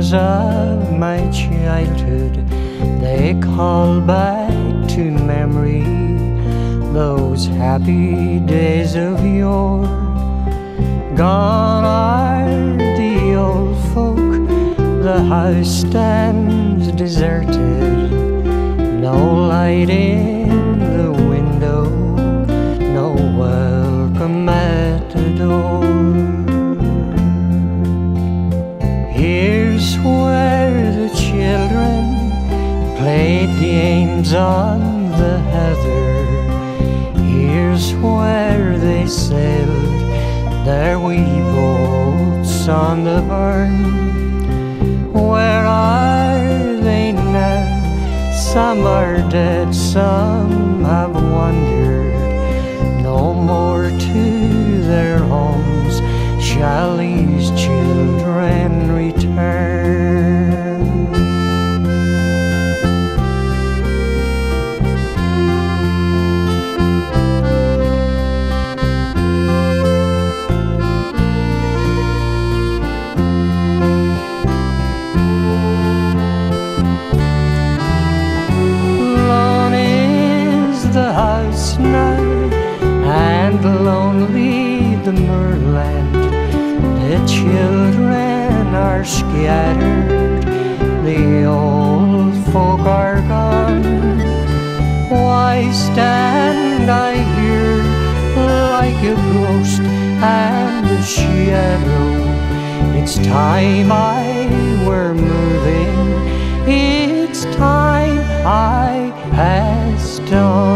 photos of my childhood, they call back to memory those happy days of yore. Gone are the old folk, the house stands deserted, no light in the window, no welcome at the door. Here's where the children played games on the heather. Here's where they sailed their wee boats on the burn. Where are they now? Some are dead, some have wandered. No more to their homes shall these children return. Lone is the house now, and lonely the moorland. The children are scattered, the old folk are gone. Why stand I here like a ghost and a shadow? It's time I were moving, it's time I passed on.